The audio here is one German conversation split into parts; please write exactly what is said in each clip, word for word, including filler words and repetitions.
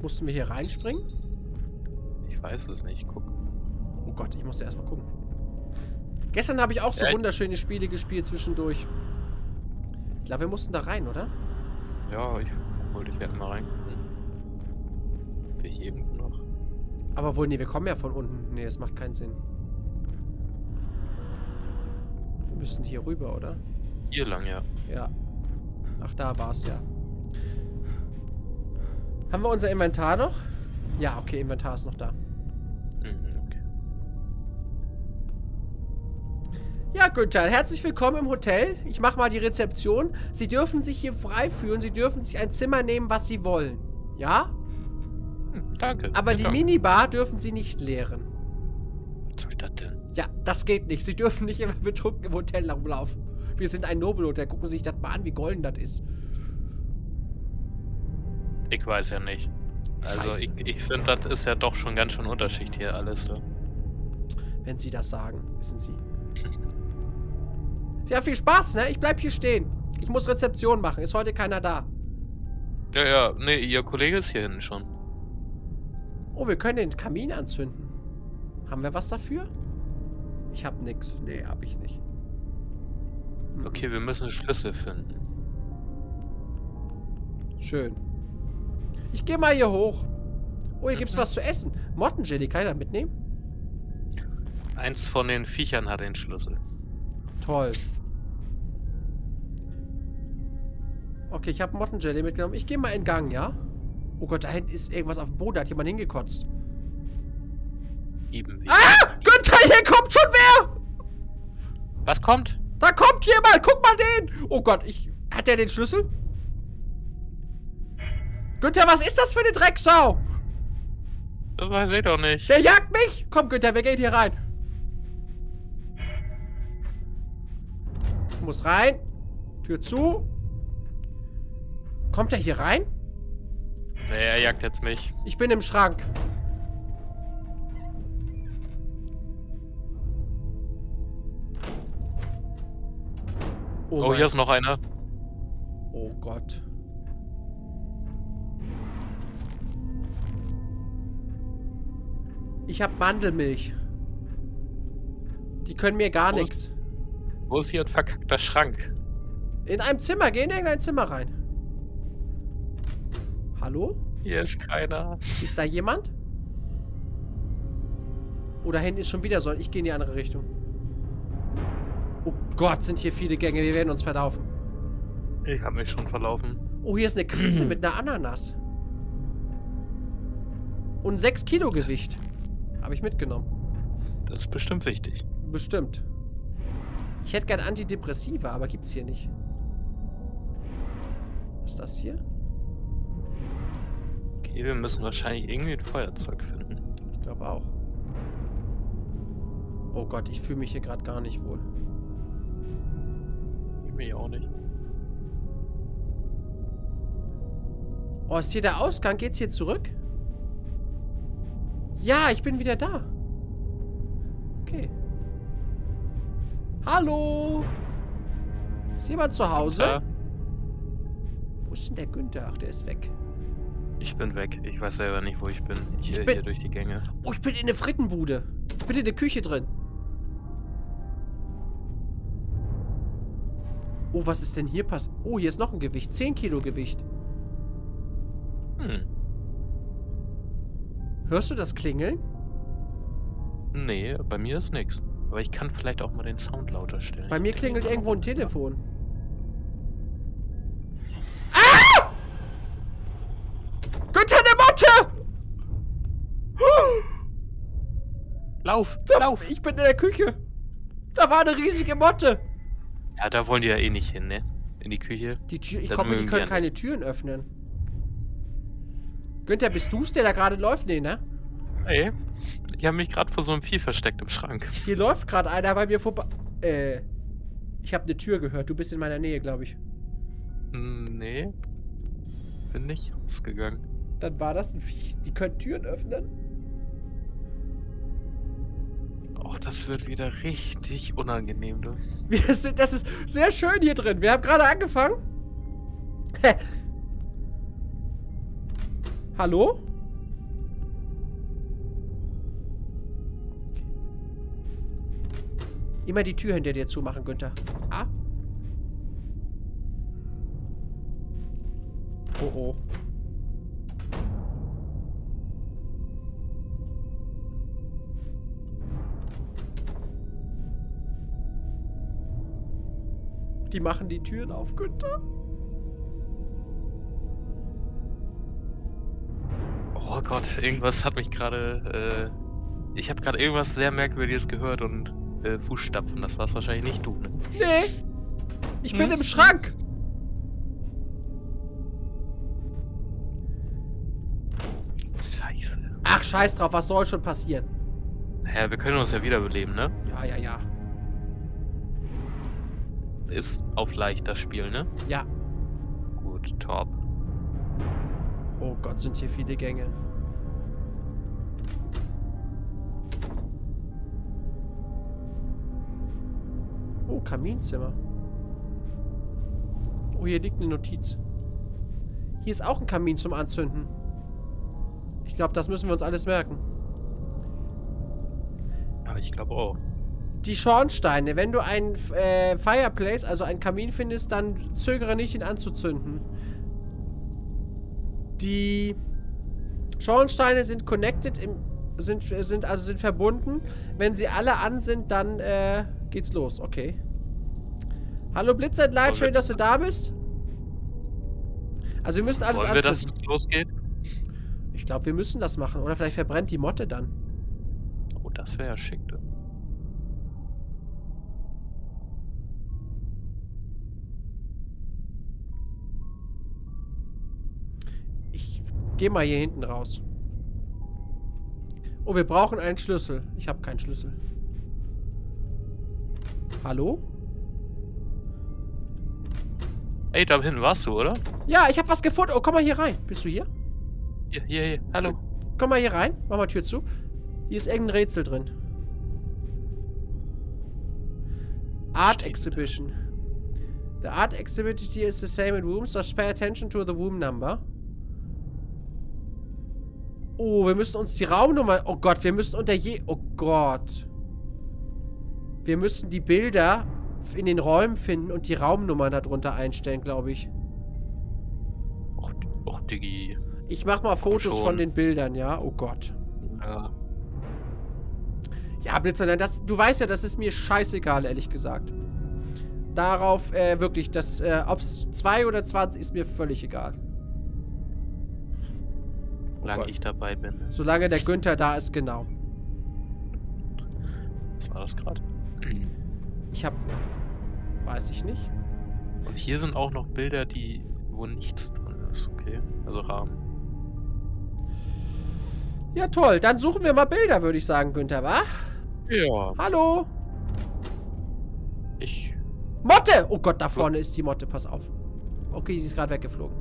Mussten wir hier reinspringen? Ich weiß es nicht. Guck. Oh Gott, ich musste erstmal gucken. Gestern habe ich auch so Ja, wunderschöne Spiele gespielt zwischendurch. Ich glaube, wir mussten da rein, oder? Ja, ich wollte ich werde mal reingucken. Bin ich eben noch. Aber wohl, nee, wir kommen ja von unten. Nee, das macht keinen Sinn. Wir müssen hier rüber, oder? Hier lang, ja. Ja. Ach, da war es ja. Haben wir unser Inventar noch? Ja, okay, Inventar ist noch da. Mhm, okay. Ja, Günther, herzlich willkommen im Hotel. Ich mache mal die Rezeption. Sie dürfen sich hier frei fühlen. Sie dürfen sich ein Zimmer nehmen, was Sie wollen. Ja? Hm, danke. Aber ja, die danke. Minibar dürfen Sie nicht leeren. Was soll das denn? Ja, das geht nicht. Sie dürfen nicht immer betrunken im Hotel rumlaufen. Wir sind ein Nobelhotel. Gucken Sie sich das mal an, wie golden das ist. Ich weiß ja nicht. Also Scheiße. ich, ich finde, das ist ja doch schon ganz schön Unterschicht hier alles so. Wenn Sie das sagen, wissen Sie. Ja, viel Spaß, ne? Ich bleib hier stehen. Ich muss Rezeption machen. Ist heute keiner da. Ja, ja, nee, Ihr Kollege ist hier hinten schon. Oh, wir können den Kamin anzünden. Haben wir was dafür? Ich hab nix. Nee, hab ich nicht. Mhm. Okay, wir müssen Schlüssel finden. Schön. Ich gehe mal hier hoch. Oh, hier Mhm. gibt's was zu essen. Mottenjelly, kann ich das mitnehmen? Eins von den Viechern hat den Schlüssel. Toll. Okay, ich habe Mottenjelly mitgenommen. Ich gehe mal in Gang, ja? Oh Gott, da hinten ist irgendwas auf dem Boden. Da hat jemand hingekotzt. Eben wie. Ah! Günther, hier kommt schon wer! Was kommt? Da kommt jemand! Guck mal den! Oh Gott, ich... Hat der den Schlüssel? Günther, was ist das für eine Drecksau? Das weiß ich doch nicht. Der jagt mich! Komm, Günther, wir gehen hier rein. Ich muss rein. Tür zu. Kommt er hier rein? Nee, er jagt jetzt mich. Ich bin im Schrank. Oh, mein- hier ist noch einer. Oh Gott. Ich habe Mandelmilch. Die können mir gar Wo ist- nichts. Wo ist hier ein verkackter Schrank? In einem Zimmer. Geh in irgendein Zimmer rein. Hallo? Hier ist keiner. Ist da jemand? Oh, da hinten ist schon wieder so. Ich gehe in die andere Richtung. Oh Gott, sind hier viele Gänge. Wir werden uns verlaufen. Ich habe mich schon verlaufen. Oh, hier ist eine Katze mit einer Ananas. Und sechs Kilo Gewicht. Habe ich mitgenommen. Das ist bestimmt wichtig. Bestimmt. Ich hätte gern Antidepressiva, aber gibt's hier nicht. Was ist das hier? Okay, wir müssen wahrscheinlich irgendwie ein Feuerzeug finden. Ich glaube auch. Oh Gott, ich fühle mich hier gerade gar nicht wohl. Ich mich auch nicht. Oh, ist hier der Ausgang? Geht's hier zurück? Ja, ich bin wieder da. Okay. Hallo? Ist jemand zu Hause? Ja, Wo ist denn der Günther? Ach, der ist weg. ich bin weg. Ich weiß selber nicht, wo ich bin. Ich, Ich hier, bin- hier durch die Gänge. Oh, ich bin in der Frittenbude. Ich bin in der Küche drin. Oh, was ist denn hier passiert? Oh, hier ist noch ein Gewicht. zehn Kilo Gewicht. Hm. Hörst du das klingeln? Nee, bei mir ist nichts. Aber ich kann vielleicht auch mal den Sound lauter stellen. Bei mir Ich klingelt denke, irgendwo ein Telefon. Ah! Günther, eine Motte! Lauf! Da- Lauf! Ich bin in der Küche. Da war eine riesige Motte. Ja, da wollen die ja eh nicht hin, ne? In die Küche. Die Tür, ich Das glaube, die mögen können wir keine Türen öffnen. Günther, bist du's, der da gerade läuft? Nee, ne? Ey, ich habe mich gerade vor so einem Vieh versteckt im Schrank. Hier läuft gerade einer bei mir vorbei. Äh, ich habe eine Tür gehört. Du bist in meiner Nähe, glaube ich. Hm, nee. Bin nicht rausgegangen. Dann war das ein Viech. Die können Türen öffnen. Oh, das wird wieder richtig unangenehm, du. Wir sind, das ist sehr schön hier drin. Wir haben gerade angefangen. Hallo? Immer die Tür hinter dir zumachen, Günther. Ah. Oh, oh. Die machen die Türen auf, Günther. Oh Gott, irgendwas hat mich gerade, äh, ich habe gerade irgendwas sehr Merkwürdiges gehört und äh, Fußstapfen. Das war es wahrscheinlich nicht du, ne? Nee. Ich bin Hm? im Schrank. Scheiße. Ach, scheiß drauf, was soll schon passieren? Ja, wir können uns ja wiederbeleben, ne? Ja, ja, ja. Ist auf leicht das Spiel, ne? Ja. Gut, top. Oh Gott, sind hier viele Gänge. Oh, Kaminzimmer. Oh, hier liegt eine Notiz. Hier ist auch ein Kamin zum Anzünden. Ich glaube, das müssen wir uns alles merken. Ja, ich glaube auch. Die Schornsteine. Wenn du ein äh, Fireplace, also einen Kamin findest, dann zögere nicht, ihn anzuzünden. Die Schornsteine sind connected, im, sind, sind, also sind verbunden. Wenn sie alle an sind, dann äh, geht's los. Okay. Hallo Blitzertleid, schön, dass du da bist. Also wir müssen alles Wollen wir, anzünden. dass es losgeht? Ich glaube, wir müssen das machen. Oder vielleicht verbrennt die Motte dann. Oh, das wäre ja schick, du. Ich gehe mal hier hinten raus. Oh, wir brauchen einen Schlüssel. Ich habe keinen Schlüssel. Hallo? Ey, da hinten warst du, oder? Ja, ich habe was gefunden. Oh, komm mal hier rein. Bist du hier? Hier, hier, hier. Hallo. Komm mal hier rein. Mach mal Tür zu. Hier ist irgendein Rätsel drin. Art Steht Exhibition. The art exhibit here is the same in rooms. Just pay attention to the room number. Oh, wir müssen uns die Raumnummer... Oh Gott, wir müssen unter je... Oh Gott. Wir müssen die Bilder in den Räumen finden und die Raumnummern darunter einstellen, glaube ich. Och, och, Diggi. Ich mach mal Fotos schon. von den Bildern, ja? Oh Gott. Ja. Ja, Blitzer, das, du weißt ja, das ist mir scheißegal, ehrlich gesagt. Darauf, äh, wirklich, das, äh, ob's zwei oder zwanzig ist mir völlig egal. Solange Gott. ich dabei bin. Solange der Günther da ist, genau. Was war das gerade? Ich hab... Weiß ich nicht. Und hier sind auch noch Bilder, die wo nichts drin ist, okay? Also Rahmen. Ja, toll. Dann suchen wir mal Bilder, würde ich sagen, Günther, wa? Ja. Hallo? Ich. Motte! Oh Gott, da vorne ist die Motte. Pass auf. Okay, sie ist gerade weggeflogen.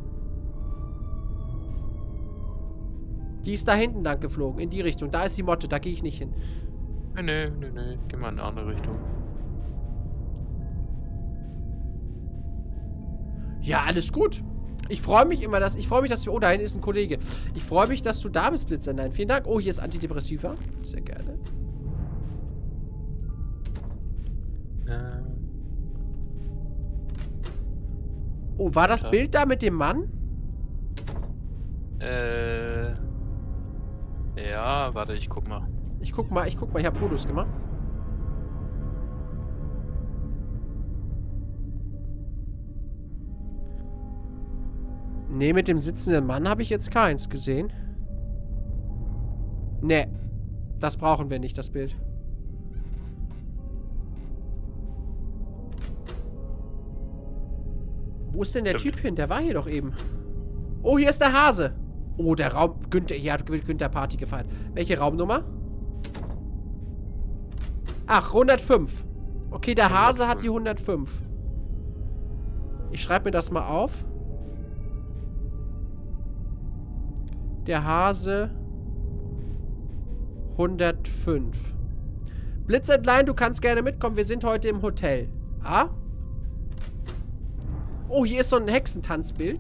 Die ist da hinten lang geflogen. In die Richtung. Da ist die Motte. Da gehe ich nicht hin. Nee, nee, nee, nee. Geh mal in eine andere Richtung. Ja, alles gut. Ich freue mich immer, dass... Ich freue mich, dass wir... Oh, da hinten ist ein Kollege. Ich freue mich, dass du da bist, Blitzer. Nein, vielen Dank. Oh, hier ist Antidepressiva. Sehr gerne. Äh, Oh, war das Ja. Bild da mit dem Mann? äh. Ja, warte, ich guck mal. Ich guck mal, ich guck mal. Ich habe Fotos gemacht. Nee, mit dem sitzenden Mann habe ich jetzt keins gesehen. Nee. Das brauchen wir nicht, das Bild. Wo ist denn der Stimmt. Typ hin? Der war hier doch eben. Oh, hier ist der Hase. Oh, der Raum... Günther, hier hat Günther Party gefeiert. Welche Raumnummer? Ach, hundertfünf. Okay, der Hase hat die hundertfünf. Ich schreibe mir das mal auf. Der Hase hundertfünf. Blitzentlein, du kannst gerne mitkommen. Wir sind heute im Hotel. Ah? Oh, hier ist so ein Hexentanzbild.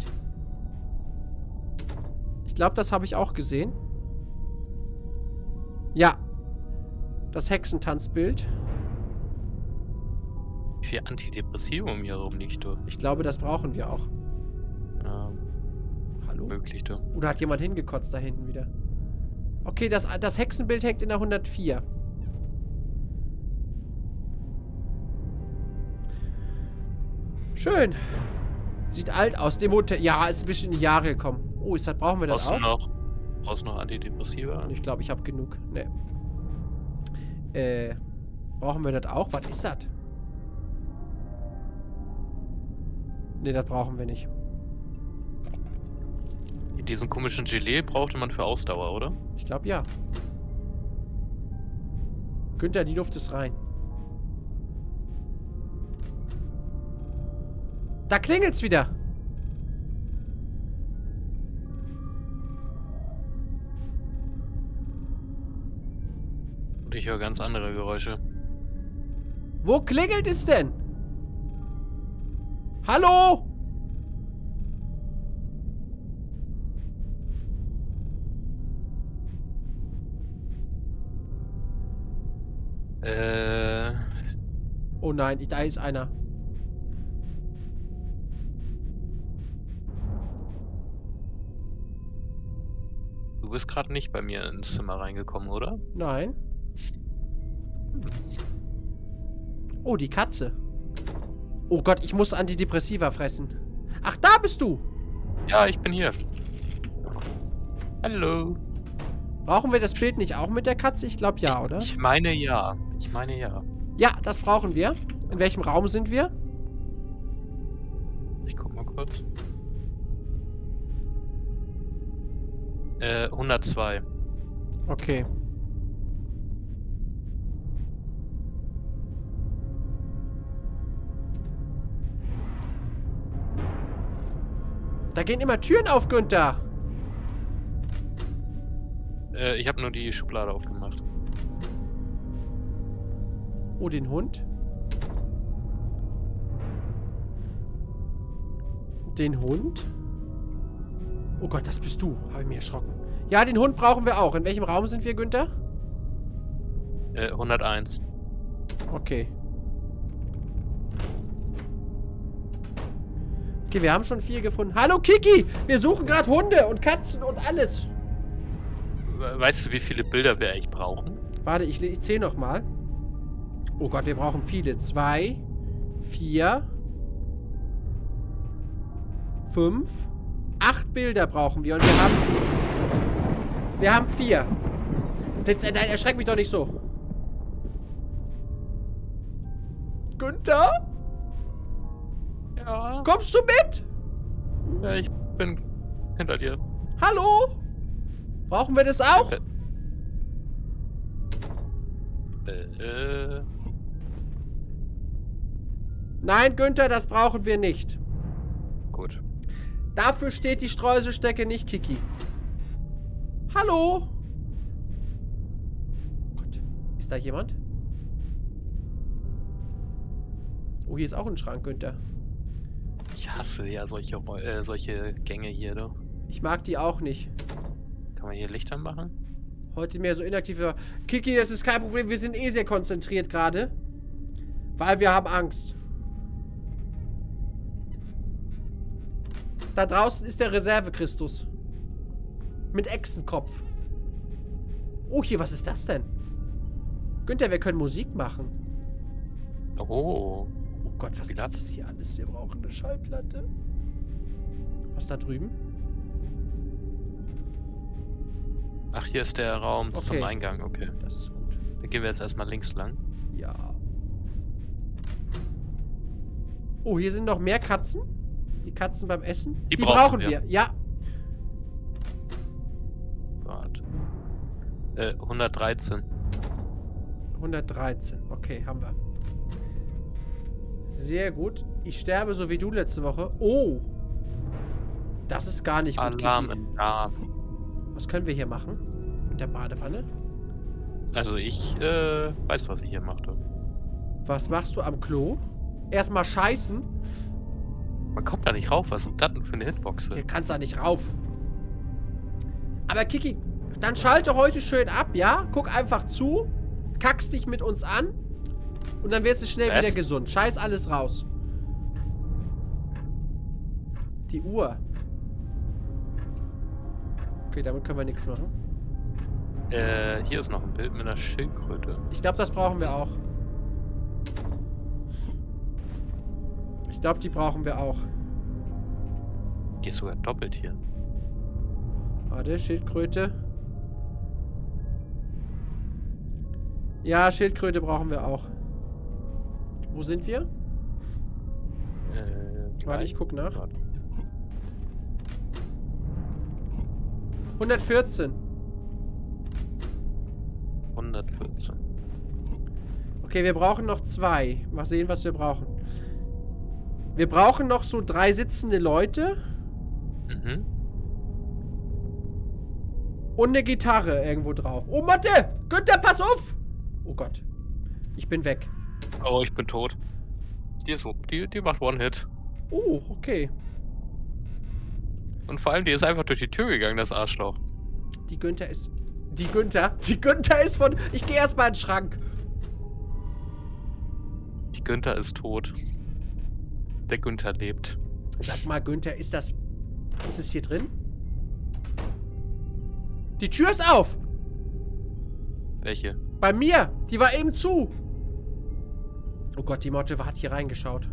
Ich glaube, das habe ich auch gesehen. Ja. Das Hexentanzbild. Wie viel Antidepressivum hier rumliegt, du? Ich glaube, das brauchen wir auch. Ja, Hallo? möglich, du. Oder hat jemand hingekotzt da hinten wieder? Okay, das, das Hexenbild hängt in der hundertvier. Schön. Sieht alt aus. Dem Hotel. Ja, ist ein bisschen in die Jahre gekommen. Oh, ist das, brauchen wir das Brauchst du auch? noch, brauchst du noch Antidepressiva? Ich glaube, ich habe genug. Ne. Äh, brauchen wir das auch? Was ist das? Ne, das brauchen wir nicht. Diesen komischen Gelee brauchte man für Ausdauer, oder? Ich glaube, ja. Günther, die Luft ist rein. Da klingelt's wieder. Und ich höre ganz andere Geräusche. Wo klingelt es denn? Hallo? Äh. Oh nein, da ist einer. Du bist gerade nicht bei mir ins Zimmer reingekommen, oder? Nein. Oh, die Katze. Oh Gott, ich muss Antidepressiva fressen. Ach, da bist du. Ja, ich bin hier. Hallo. Brauchen wir das Bild nicht auch mit der Katze? Ich glaube ja, ich, oder? Ich meine ja. Ich meine ja. Ja, das brauchen wir. In welchem Raum sind wir? Ich guck mal kurz. Äh, hundertzwei. Okay. Da gehen immer Türen auf, Günther. Äh, ich habe nur die Schublade aufgemacht. Oh, den Hund. Den Hund. Oh Gott, das bist du. Habe ich mir erschrocken. Ja, den Hund brauchen wir auch. In welchem Raum sind wir, Günther? Äh, hunderteins. Okay. Okay, wir haben schon vier gefunden. Hallo, Kiki! Wir suchen gerade Hunde und Katzen und alles. Weißt du, wie viele Bilder wir eigentlich brauchen? Warte, ich, ich zähle nochmal. Oh Gott, wir brauchen viele. Zwei, vier, fünf, acht Bilder brauchen wir. Und wir haben... Wir haben vier. Jetzt, äh, nein, erschreck mich doch nicht so. Günther? Ja. Kommst du mit? Ja, ich bin hinter dir. Hallo? Brauchen wir das auch? Äh, äh. Nein, Günther, das brauchen wir nicht. Gut. Dafür steht die Streuselstecke nicht, Kiki. Hallo? Gott, ist da jemand? Oh, hier ist auch ein Schrank, Günther. Ich hasse ja solche, äh, solche Gänge hier, du. Ich mag die auch nicht. Kann man hier Lichter machen? Heute mehr so inaktiver. Kiki, das ist kein Problem. Wir sind eh sehr konzentriert gerade. Weil wir haben Angst. Da draußen ist der Reserve-Christus. Mit Echsenkopf. Oh, hier, was ist das denn? Günther, wir können Musik machen. Oh. Oh Gott, was ist das hier alles? Wir brauchen eine Schallplatte. Was da drüben? Ach, hier ist der Raum Okay. zum Eingang, okay. Das ist gut. Dann gehen wir jetzt erstmal links lang. Ja. Oh, hier sind noch mehr Katzen. Die Katzen beim Essen. Die Die, brauchen brauchen wir. wir. Ja. Warte. Äh, hundertdreizehn. hundertdreizehn. Okay, haben wir. Sehr gut. Ich sterbe so wie du letzte Woche. Oh. Das ist gar nicht gut, Alarm Kiki. im Darm. Was können wir hier machen? Mit der Badewanne? Also ich, äh, weiß, was ich hier machte. Was machst du am Klo? Erstmal scheißen. Man kommt da nicht rauf. Was ist das denn für eine Hitbox? Hier kannst du da nicht rauf. Aber Kiki, dann schalte heute schön ab, ja? Guck einfach zu. Kackst dich mit uns an. Und dann wirst du schnell Was? wieder gesund. Scheiß alles raus. Die Uhr. Okay, damit können wir nichts machen. Äh, hier ist noch ein Bild mit einer Schildkröte. Ich glaube, das brauchen wir auch. Ich glaube, die brauchen wir auch. Die ist sogar doppelt hier. Warte, Schildkröte. Ja, Schildkröte brauchen wir auch. Wo sind wir? Äh, Warte, ich guck nach. Warte. hundertvierzehn. hundertvierzehn. Okay, wir brauchen noch zwei. Mal sehen, was wir brauchen. Wir brauchen noch so drei sitzende Leute. Mhm. Und eine Gitarre irgendwo drauf. Oh, Mathe! Günther, pass auf! Oh Gott. Ich bin weg. Oh, ich bin tot. Die ist so. Die, die macht One-Hit. Oh, okay. Und vor allem, die ist einfach durch die Tür gegangen, das Arschloch. Die Günther ist... Die Günther? Die Günther ist von... Ich gehe erstmal in den Schrank. Die Günther ist tot. Der Günther lebt. Sag mal, Günther, ist das... Ist es hier drin? Die Tür ist auf! Welche? Bei mir! Die war eben zu! Oh Gott, die Motte hat hier reingeschaut.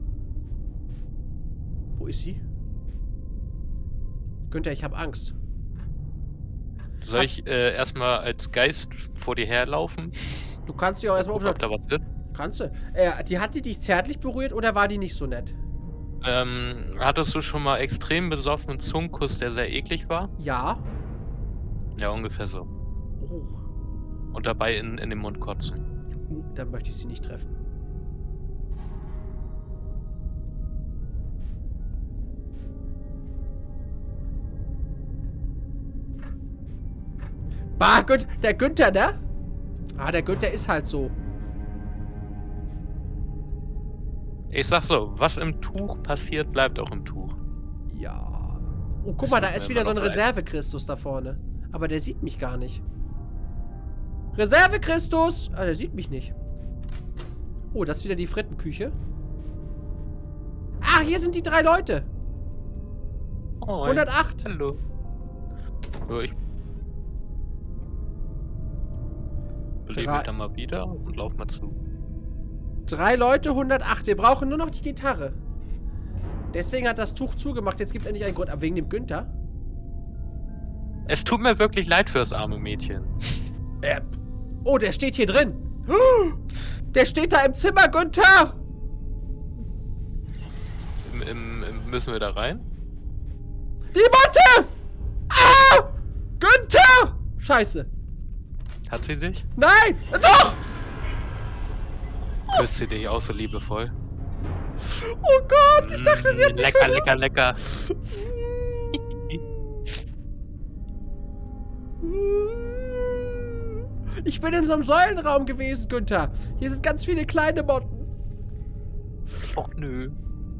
Wo ist sie? Günther, ich habe Angst. Soll ich äh, erstmal als Geist vor dir herlaufen? Du kannst sie auch erstmal Gucken, ob da was ist? Kannst du? Äh, die, hat die dich zärtlich berührt oder war die nicht so nett? Ähm, hattest du schon mal extrem besoffenen Zungenkuss, der sehr eklig war? Ja. Ja, ungefähr so. Oh. Und dabei in, in den Mund kotzen. Uh, dann möchte ich sie nicht treffen. Bah, Günther, der Günther, ne? Ah, der Günther ist halt so. Ich sag so, was im Tuch passiert, bleibt auch im Tuch. Ja. Oh, guck Das mal, da müssen ist wir wieder so immer ein noch bleiben. Reserve-Christus da vorne. Aber der sieht mich gar nicht. Reserve-Christus! Ah, der sieht mich nicht. Oh, das ist wieder die Frittenküche. Ah, hier sind die drei Leute. Oh, hundertacht. Hallo. So, ich belebe Drei- mich dann mal wieder und lauf mal zu. Drei Leute, hundertacht. Wir brauchen nur noch die Gitarre. Deswegen hat das Tuch zugemacht. Jetzt gibt es endlich einen Grund. Aber wegen dem Günther? Es tut mir wirklich leid fürs arme Mädchen. Äh. Oh, der steht hier drin. Der steht da im Zimmer, Günther. Im, im, im, müssen wir da rein? Die Motte! Ah! Günther! Scheiße. Hat sie dich? Nein! Doch! Küsst sie dich auch so liebevoll? Oh Gott, ich dachte, sie hat Mm, mich lecker, verloren. lecker, lecker. Ich bin in so einem Säulenraum gewesen, Günther. Hier sind ganz viele kleine Motten. Och nö.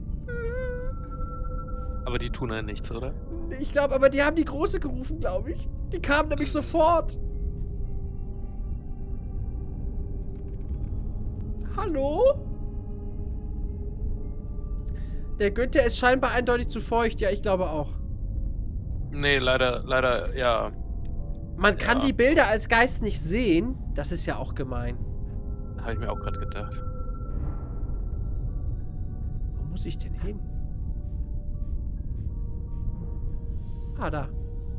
Aber die tun ja nichts, oder? Ich glaube, aber die haben die Große gerufen, glaube ich. Die kamen nämlich sofort. Hallo? Der Günther ist scheinbar eindeutig zu feucht. Ja, ich glaube auch. Nee, leider, leider, ja. Man kann Ja. die Bilder als Geist nicht sehen. Das ist ja auch gemein. Habe ich mir auch gerade gedacht. Wo muss ich denn hin? Ah, da.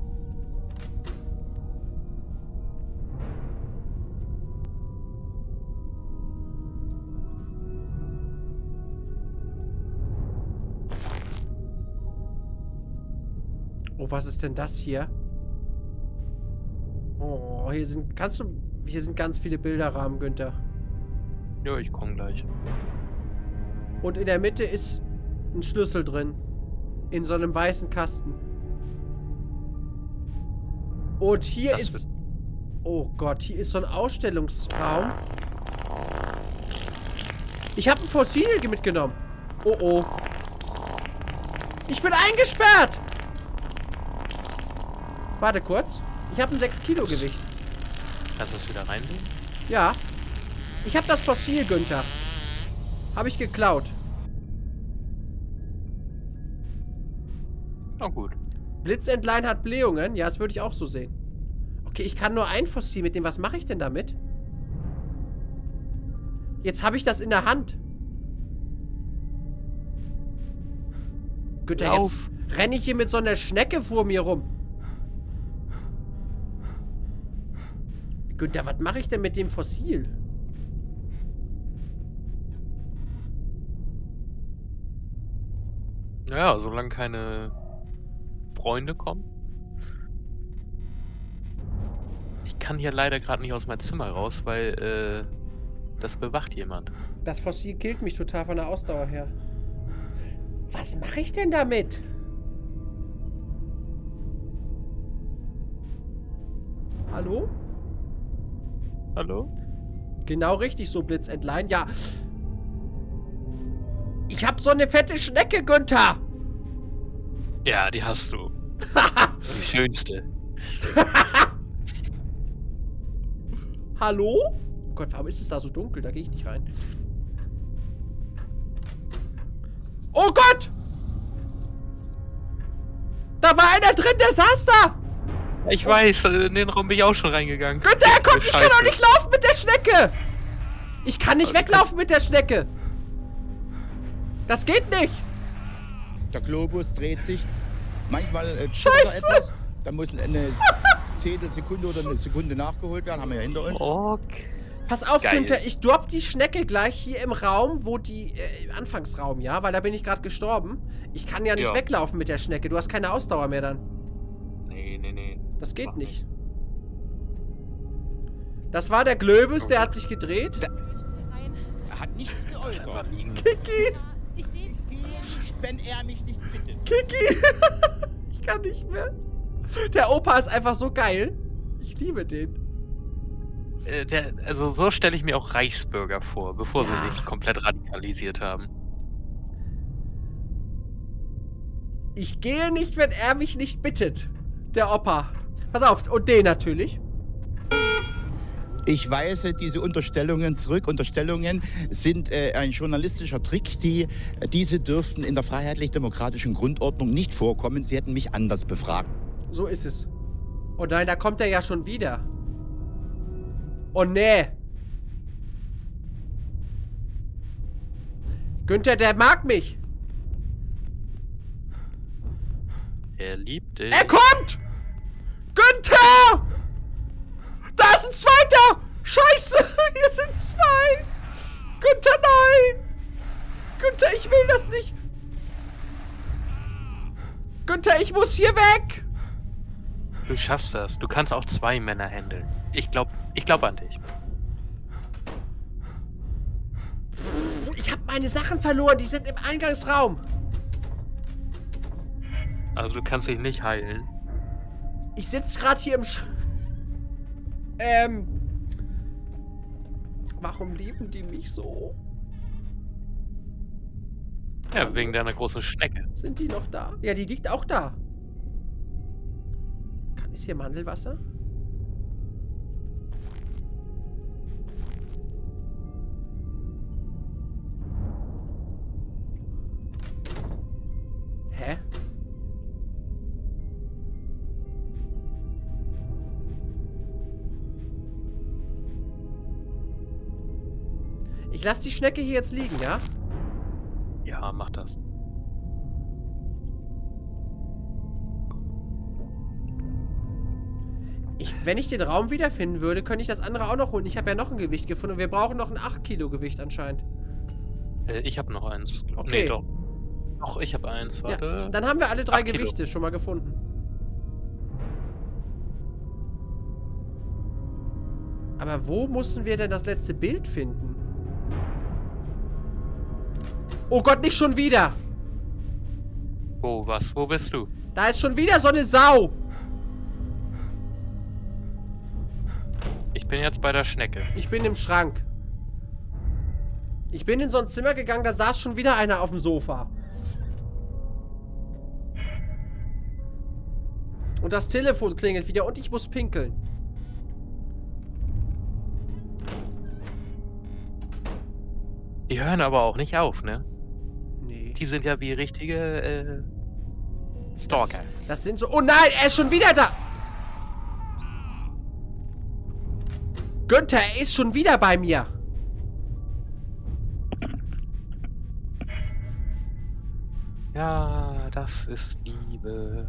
Oh, was ist denn das hier? Oh, hier sind... Kannst du... Hier sind ganz viele Bilderrahmen, Günther. Ja, ich komme gleich. Und in der Mitte ist ein Schlüssel drin. In so einem weißen Kasten. Und hier Das ist... Oh Gott, hier ist so ein Ausstellungsraum. Ich habe ein Fossil mitgenommen. Oh oh. Ich bin eingesperrt! Warte kurz. Ich habe ein sechs Kilo Gewicht. Kannst du das wieder reinlegen? Ja. Ich habe das Fossil, Günther. Habe ich geklaut. Na gut. Blitzentlein hat Blähungen. Ja, das würde ich auch so sehen. Okay, ich kann nur ein Fossil mitnehmen. Was mache ich denn damit? Jetzt habe ich das in der Hand. Günther, jetzt renne ich hier mit so einer Schnecke vor mir rum. Günther, was mache ich denn mit dem Fossil? Naja, solange keine Freunde kommen. Ich kann hier leider gerade nicht aus meinem Zimmer raus, weil äh, das bewacht jemand. Das Fossil killt mich total von der Ausdauer her. Was mache ich denn damit? Hallo? Hallo? Genau richtig so, Blitzentlein. Ja. Ich habe so eine fette Schnecke, Günther. Ja, die hast du. Die schönste. Hallo? Oh Gott, warum ist es da so dunkel? Da gehe ich nicht rein. Oh Gott! Da war einer drin, der saß da! Ich weiß, in den Raum bin ich auch schon reingegangen. Günther, er kommt! Ich kann doch nicht laufen mit der Schnecke! Ich kann nicht weglaufen mit der Schnecke! Das geht nicht! Der Globus dreht sich. Manchmal äh, Scheiße! etwas. Da muss eine Zehntelsekunde oder eine Sekunde nachgeholt werden. Haben wir ja hinter uns. Okay. Pass auf, Geil. Günther, ich drop die Schnecke gleich hier im Raum, wo die, äh, Anfangsraum, ja? Weil da bin ich gerade gestorben. Ich kann ja nicht Ja. weglaufen mit der Schnecke. Du hast keine Ausdauer mehr dann. Nee, nee, nee. Das geht Mach nicht. Das war der Glöbus, der hat sich gedreht. Er hat nichts geäußert. Kiki! Ich sehe es. Wenn er mich nicht bittet. Kiki! Ich kann nicht mehr. Der Opa ist einfach so geil. Ich liebe den. Äh, der, also so stelle ich mir auch Reichsbürger vor, bevor Ja. sie sich komplett radikalisiert haben. Ich gehe nicht, wenn er mich nicht bittet. Der Opa. Pass auf, und den natürlich. Ich weise diese Unterstellungen zurück. Unterstellungen sind äh, ein journalistischer Trick. Die, diese dürften in der freiheitlich-demokratischen Grundordnung nicht vorkommen. Sie hätten mich anders befragt. So ist es. Oh nein, da kommt er ja schon wieder. Oh nee. Günther, der mag mich. Er liebt dich. Er kommt! Günther! Da ist ein zweiter! Scheiße! Hier sind zwei! Günther, nein! Günther, ich will das nicht! Günther, ich muss hier weg! Du schaffst das. Du kannst auch zwei Männer handeln. Ich glaub, ich glaub an dich. Ich habe meine Sachen verloren, die sind im Eingangsraum. Also du kannst dich nicht heilen. Ich sitze gerade hier im Sch... Ähm... Warum lieben die mich so? Ja, wegen deiner großen Schnecke. Sind die noch da? Ja, die liegt auch da. Kann ich hier Mandelwasser? Hä? Ich lasse die Schnecke hier jetzt liegen, ja? Ja, mach das. Ich, wenn ich den Raum wiederfinden würde, könnte ich das andere auch noch holen. Ich habe ja noch ein Gewicht gefunden und wir brauchen noch ein acht Kilo Gewicht anscheinend. Äh, ich habe noch eins. Okay. Nee, doch. Doch, ich habe eins. Warte. Ja, dann haben wir alle drei acht Kilo. Gewichte schon mal gefunden. Aber wo mussten wir denn das letzte Bild finden? Oh Gott, nicht schon wieder! Wo, was? Wo bist du? Da ist schon wieder so eine Sau! Ich bin jetzt bei der Schnecke. Ich bin im Schrank. Ich bin in so ein Zimmer gegangen, da saß schon wieder einer auf dem Sofa. Und das Telefon klingelt wieder und ich muss pinkeln. Die hören aber auch nicht auf, ne? Nee. Die sind ja wie richtige äh, Stalker. Das, das sind so... Oh nein, er ist schon wieder da! Günther, er ist schon wieder bei mir. Ja, das ist Liebe.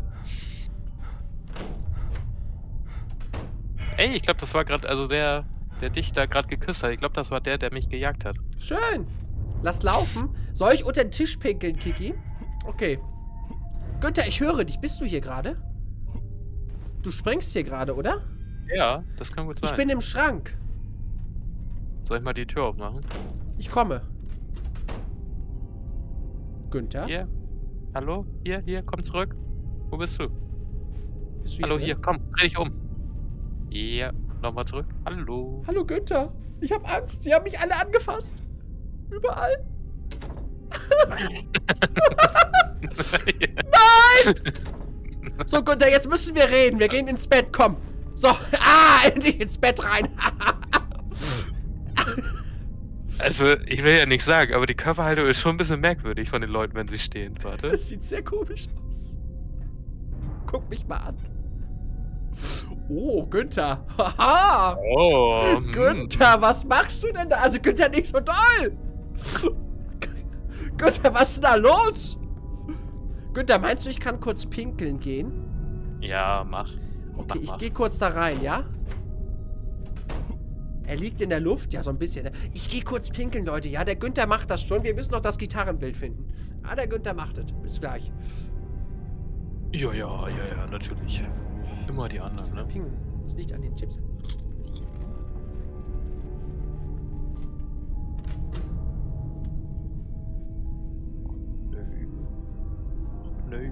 Ey, ich glaube, das war gerade, also der, der dich da gerade geküsst hat. Ich glaube, das war der, der mich gejagt hat. Schön. Lass laufen. Soll ich unter den Tisch pinkeln, Kiki? Okay. Günther, ich höre dich. Bist du hier gerade? Du springst hier gerade, oder? Ja, das kann gut sein. Ich bin im Schrank. Soll ich mal die Tür aufmachen? Ich komme. Günther? Hier. Hallo? Hier, hier, komm zurück. Wo bist du? Bist du Hallo, drin? hier, komm, dreh dich um. Ja, nochmal zurück. Hallo. Hallo, Günther. Ich habe Angst. Sie haben mich alle angefasst. Überall. Nein! So, Günther, jetzt müssen wir reden. Wir gehen ins Bett, komm. So, ah, endlich ins Bett rein. Also, ich will ja nichts sagen, aber die Körperhaltung ist schon ein bisschen merkwürdig von den Leuten, wenn sie stehen. Warte. Das sieht sehr komisch aus. Guck mich mal an. Oh, Günther. Haha. Oh, hm. Günther, was machst du denn da? Also, Günther, nicht so doll. Günther, was ist denn da los? Günther, meinst du, ich kann kurz pinkeln gehen? Ja, mach. Okay, mach, ich mach. gehe kurz da rein, ja? Er liegt in der Luft? Ja, so ein bisschen. Ich gehe kurz pinkeln, Leute. Ja, der Günther macht das schon. Wir müssen noch das Gitarrenbild finden. Ah, der Günther macht es. Bis gleich. Ja, ja, ja, ja, natürlich. Immer die anderen, ne? Pingeln. Das liegt an den Chips. Nö. Nö.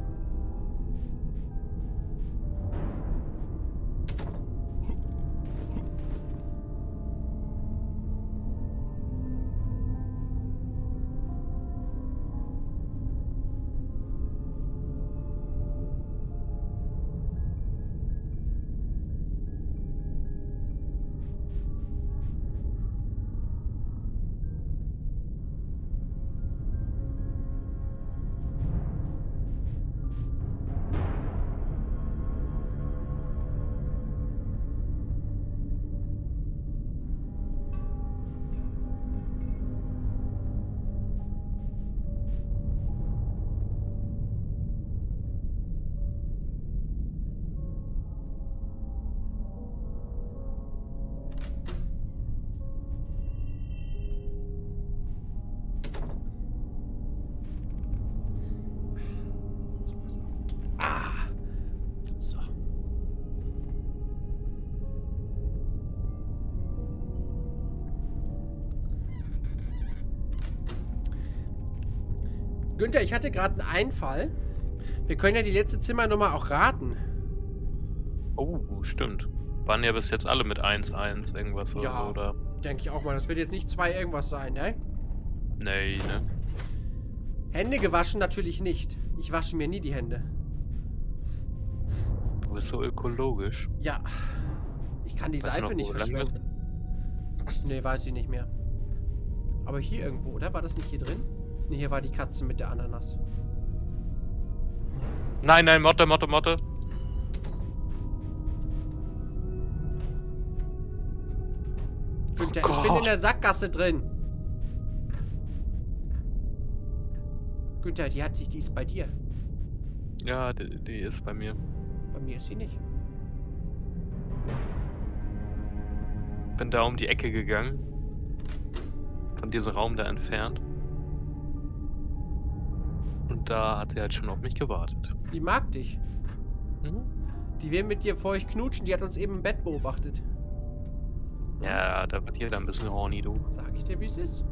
Günther, ich hatte gerade einen Einfall. Wir können ja die letzte Zimmernummer auch raten. Oh, stimmt. Waren ja bis jetzt alle mit eins eins irgendwas oder Ja. so, oder? Denke ich auch mal. Das wird jetzt nicht zwei irgendwas sein, ne? Nee, ne? Hände gewaschen natürlich nicht. Ich wasche mir nie die Hände. Du bist so ökologisch. Ja. Ich kann die Weißt du Seife noch, nicht wo wir lang verschwenden. Nee, weiß ich nicht mehr. Aber hier irgendwo, oder? War das nicht hier drin? Nee, hier war die Katze mit der Ananas. Nein, nein, Motte, Motte, Motte. Günther, Oh ich bin in Gott. der Sackgasse drin. Günther, die hat sich, die ist bei dir. Ja, die, die ist bei mir. Bei mir ist sie nicht. Bin da um die Ecke gegangen. Von diesem Raum da entfernt. Und da hat sie halt schon auf mich gewartet. Die mag dich. Mhm. Die will mit dir feucht knutschen. Die hat uns eben im Bett beobachtet. Ja, da wird jeder ein bisschen horny, du. Sag ich dir, wie es ist.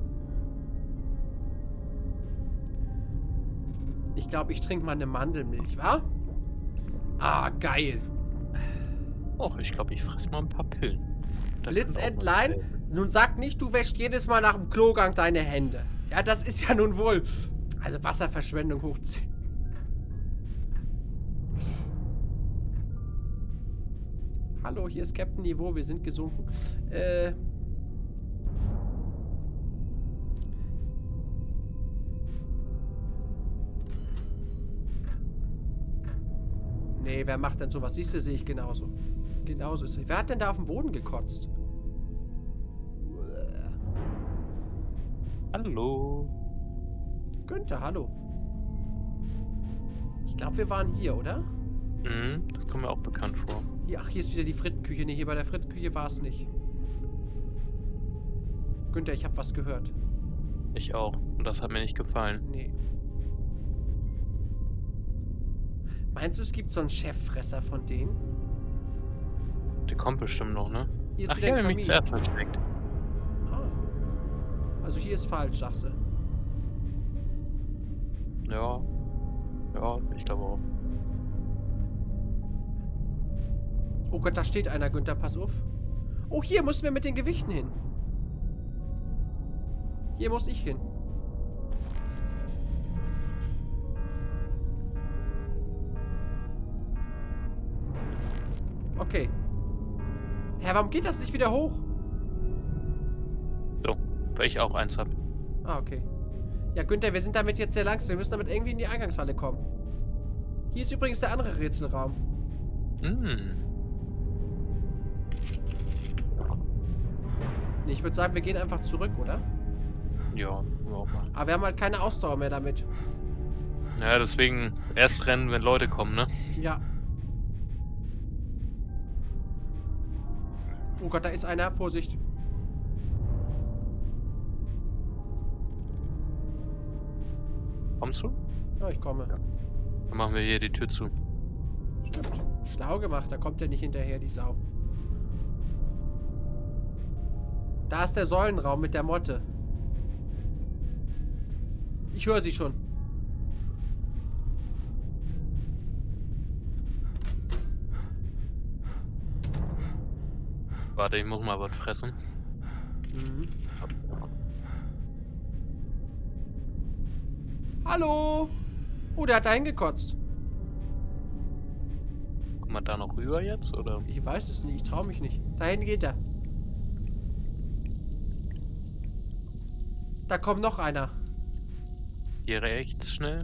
Ich glaube, ich trinke mal eine Mandelmilch, wa? Ah, geil. Och, ich glaube, ich fress mal ein paar Pillen. Das könnte auch mal Blitzentlein, helfen. nun sag nicht, du wäschst jedes Mal nach dem Klogang deine Hände. Ja, das ist ja nun wohl... Also Wasserverschwendung hoch zehn. Hallo, hier ist Captain Niveau, wir sind gesunken. Äh... wer macht denn sowas? Siehst du, sehe ich genauso. Genauso ist es. Wer hat denn da auf den Boden gekotzt? Hallo. Günther, hallo. Ich glaube, wir waren hier, oder? Mhm, das kommt mir auch bekannt vor. Hier, ach, hier ist wieder die Frittenküche. Nee, hier bei der Frittenküche war es nicht. Günther, ich habe was gehört. Ich auch. Und das hat mir nicht gefallen. Nee. Meinst du, es gibt so einen Cheffresser von denen? Der kommt bestimmt noch, ne? Hier ist Ach, wieder hier ein habe ich mich Kamin. zuerst versteckt. Ah. Also hier ist falsch, sagst du. Ja. Ja, ich glaube auch. Oh Gott, da steht einer, Günther, pass auf. Oh, hier müssen wir mit den Gewichten hin. Hier muss ich hin. Okay. Hä, warum geht das nicht wieder hoch? So, weil ich auch eins habe. Ah, okay. Ja, Günther, wir sind damit jetzt sehr langsam. Wir müssen damit irgendwie in die Eingangshalle kommen. Hier ist übrigens der andere Rätselraum. Hm. Nee, ich würde sagen, wir gehen einfach zurück, oder? Ja, überhaupt mal. Aber wir haben halt keine Ausdauer mehr damit. Ja, deswegen erst rennen, wenn Leute kommen, ne? Ja. Oh Gott, da ist einer. Vorsicht. Kommst du? Ja, ich komme. Dann machen wir hier die Tür zu. Stimmt. Schlau gemacht. Da kommt er nicht hinterher, die Sau. Da ist der Säulenraum mit der Motte. Ich höre sie schon. Warte, ich muss mal was fressen. Mhm. Hallo? Oh, der hat da hingekotzt. Kommt man da noch rüber jetzt, oder? Ich weiß es nicht. Ich traue mich nicht. Dahin geht er. Da kommt noch einer. Hier rechts schnell.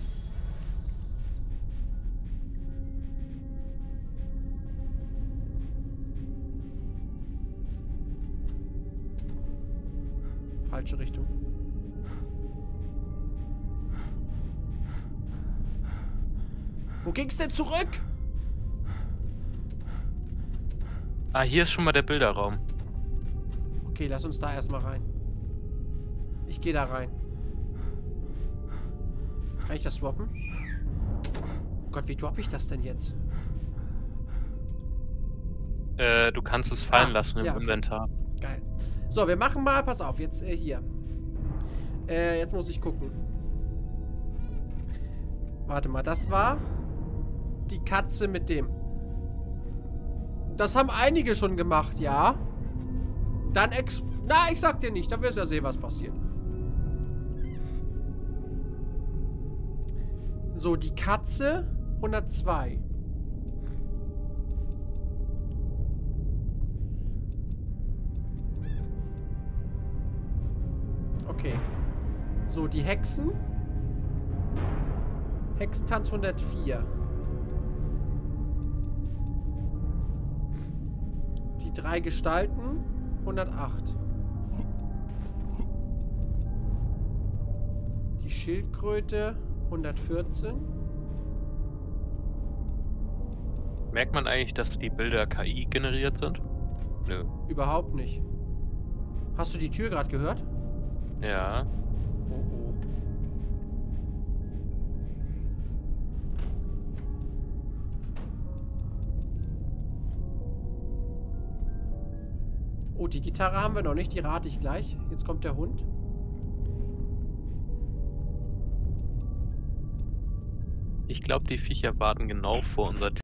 Falsche Richtung. Wo ging's denn zurück? Ah, hier ist schon mal der Bilderraum. Okay, lass uns da erstmal rein. Ich gehe da rein. Kann ich das droppen? Oh Gott, wie droppe ich das denn jetzt? Äh, du kannst es fallen Ah, lassen im ja, okay. Inventar. Geil. So, wir machen mal, pass auf, jetzt äh, hier. Äh, jetzt muss ich gucken. Warte mal, das war die Katze mit dem. Das haben einige schon gemacht, ja. Dann ex... Na, ich sag dir nicht, dann wirst du ja sehen, was passiert. So, die Katze hundertzwei. Okay. So, die Hexen. Hexentanz hundertvier. Die drei Gestalten hundertacht. Die Schildkröte hundertvierzehn. Merkt man eigentlich, dass die Bilder K I generiert sind? Nö. Überhaupt nicht. Hast du die Tür gerade gehört? Ja. Oh, oh. Oh, die Gitarre haben wir noch nicht. Die rate ich gleich. Jetzt kommt der Hund. Ich glaube, die Viecher warten genau vor unserer Tür.